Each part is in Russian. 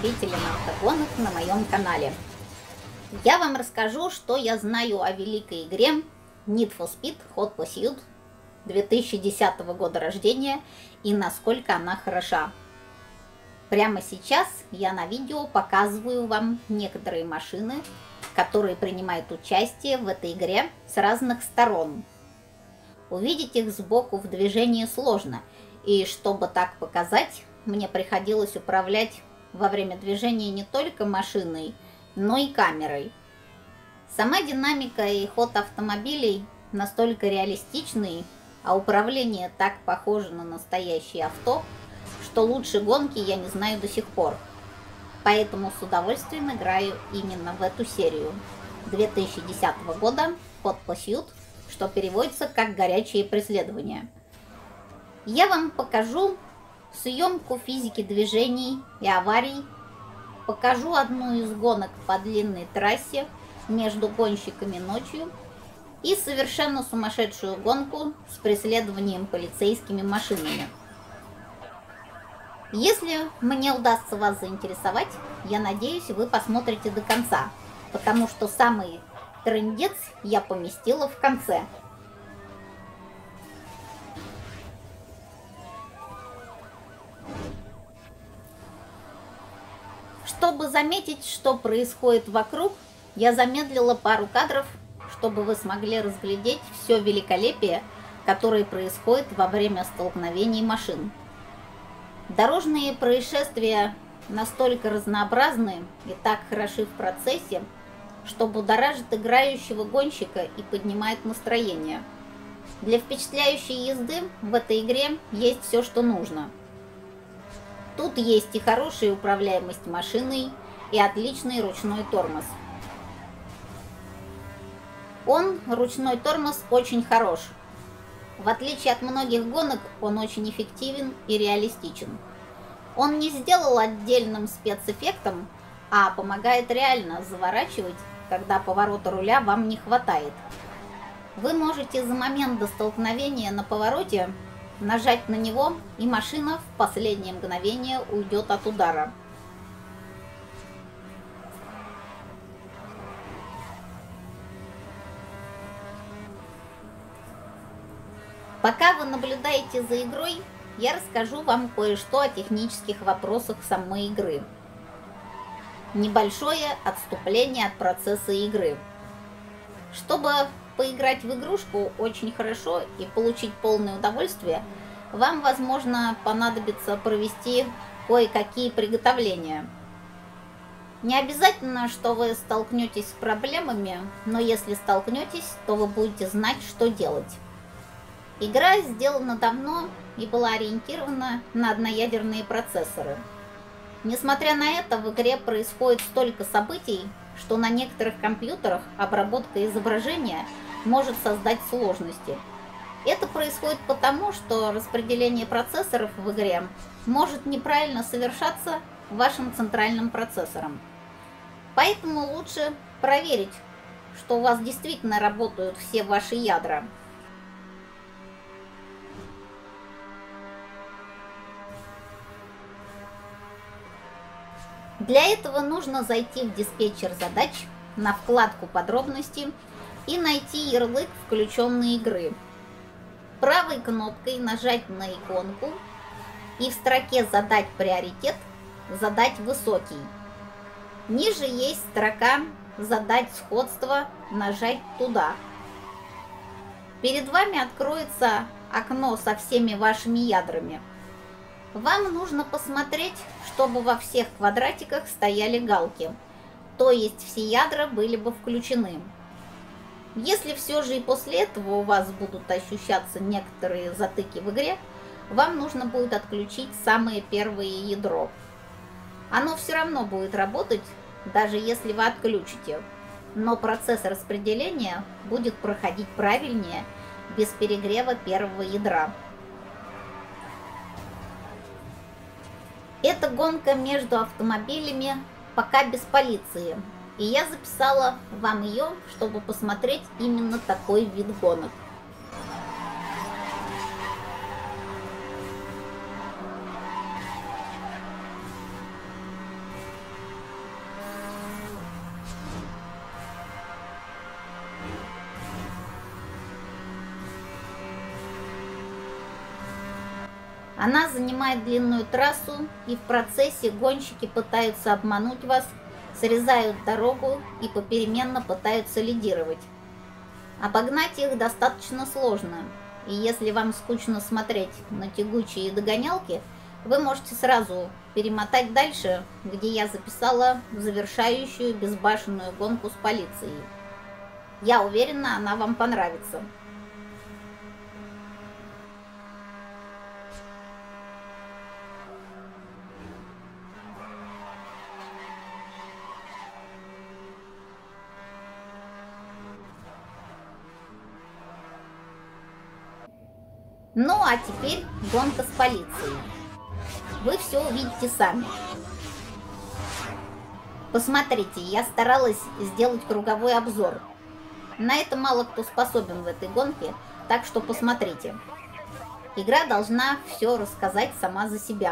любителям автогонок на моем канале. Я вам расскажу, что я знаю о великой игре Need for Speed Hot Pursuit 2010 года рождения и насколько она хороша. Прямо сейчас я на видео показываю вам некоторые машины, которые принимают участие в этой игре с разных сторон. Увидеть их сбоку в движении сложно, и чтобы так показать, мне приходилось управлять во время движения не только машиной, но и камерой. Сама динамика и ход автомобилей настолько реалистичны, а управление так похоже на настоящее авто, что лучше гонки я не знаю до сих пор. Поэтому с удовольствием играю именно в эту серию 2010 года Hot Pursuit, что переводится как «горячие преследования». Я вам покажу съемку физики движений и аварий, покажу одну из гонок по длинной трассе между гонщиками ночью и совершенно сумасшедшую гонку с преследованием полицейскими машинами. Если мне удастся вас заинтересовать, я надеюсь, вы посмотрите до конца, потому что самый трындец я поместила в конце. Чтобы заметить, что происходит вокруг, я замедлила пару кадров, чтобы вы смогли разглядеть все великолепие, которое происходит во время столкновений машин. Дорожные происшествия настолько разнообразны и так хороши в процессе, что будоражит играющего гонщика и поднимает настроение. Для впечатляющей езды в этой игре есть все, что нужно. Тут есть и хорошая управляемость машиной, и отличный ручной тормоз. Ручной тормоз, очень хорош. В отличие от многих гонок, он очень эффективен и реалистичен. Он не сделал отдельным спецэффектом, а помогает реально заворачивать, когда поворота руля вам не хватает. Вы можете за момент до столкновения на повороте нажать на него, и машина в последнее мгновение уйдет от удара. Пока вы наблюдаете за игрой, я расскажу вам кое-что о технических вопросах самой игры. Небольшое отступление от процесса игры. Чтобы поиграть в игрушку очень хорошо и получить полное удовольствие, вам, возможно, понадобится провести кое-какие приготовления. Не обязательно, что вы столкнетесь с проблемами, но если столкнетесь, то вы будете знать, что делать. Игра сделана давно и была ориентирована на одноядерные процессоры. Несмотря на это, в игре происходит столько событий, что на некоторых компьютерах обработка изображения может создать сложности. Это происходит потому, что распределение процессоров в игре может неправильно совершаться вашим центральным процессором. Поэтому лучше проверить, что у вас действительно работают все ваши ядра. Для этого нужно зайти в диспетчер задач, на вкладку «Подробности» и найти ярлык включенной игры. Правой кнопкой нажать на иконку и в строке «Задать приоритет» задать «Высокий». Ниже есть строка «Задать сходство», нажать туда. Перед вами откроется окно со всеми вашими ядрами. Вам нужно посмотреть, чтобы во всех квадратиках стояли галки, то есть все ядра были бы включены. Если все же и после этого у вас будут ощущаться некоторые затыки в игре, вам нужно будет отключить самое первое ядро. Оно все равно будет работать, даже если вы отключите, но процесс распределения будет проходить правильнее, без перегрева первого ядра. Это гонка между автомобилями, пока без полиции, и я записала вам ее, чтобы посмотреть именно такой вид гонок. Она занимает длинную трассу, и в процессе гонщики пытаются обмануть вас, срезают дорогу и попеременно пытаются лидировать. Обогнать их достаточно сложно, и если вам скучно смотреть на тягучие догонялки, вы можете сразу перемотать дальше, где я записала завершающую безбашенную гонку с полицией. Я уверена, она вам понравится. Ну а теперь гонка с полицией. Вы все увидите сами. Посмотрите, я старалась сделать круговой обзор. На это мало кто способен в этой гонке, так что посмотрите. Игра должна все рассказать сама за себя.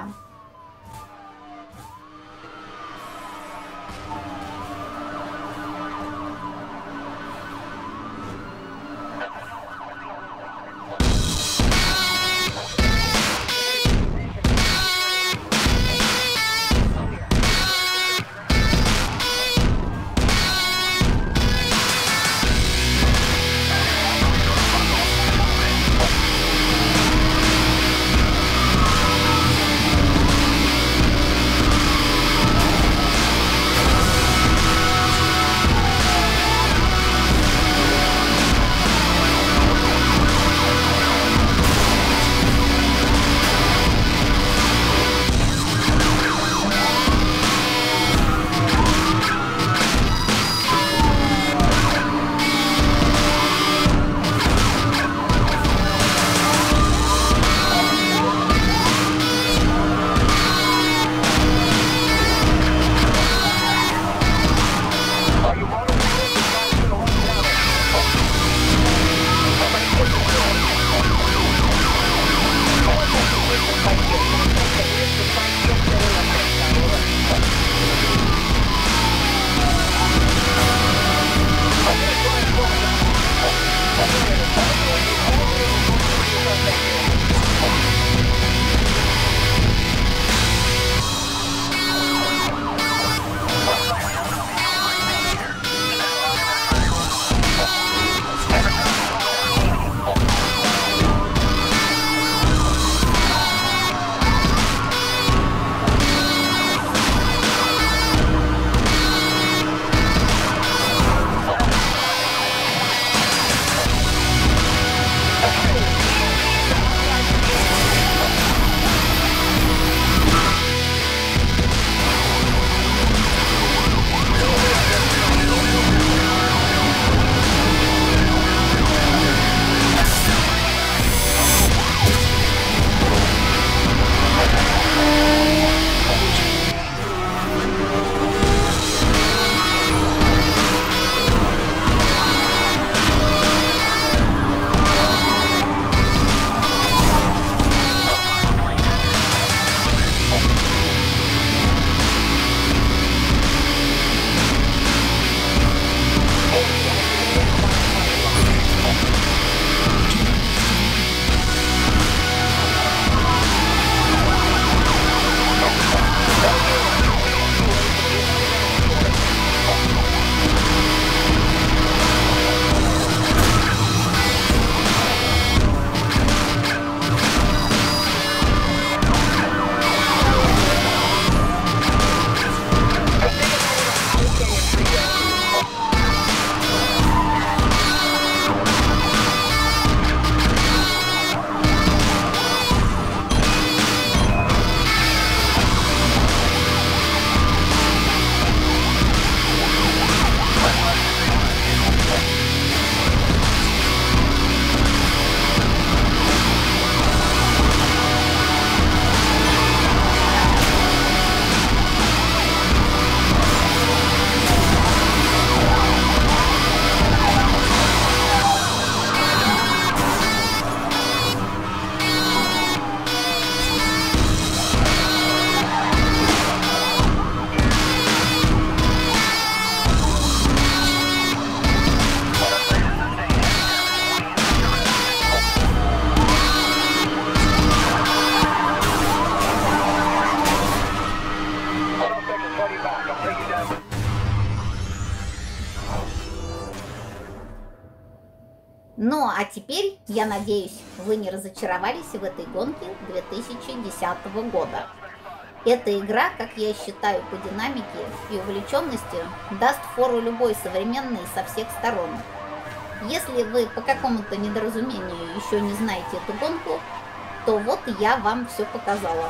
Ну а теперь, я надеюсь, вы не разочаровались в этой гонке 2010 года. Эта игра, как я считаю, по динамике и увлеченности даст фору любой современной со всех сторон. Если вы по какому-то недоразумению еще не знаете эту гонку, то вот я вам все показала.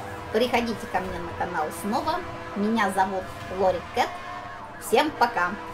Приходите ко мне на канал снова. Меня зовут Лори Кэт. Всем пока!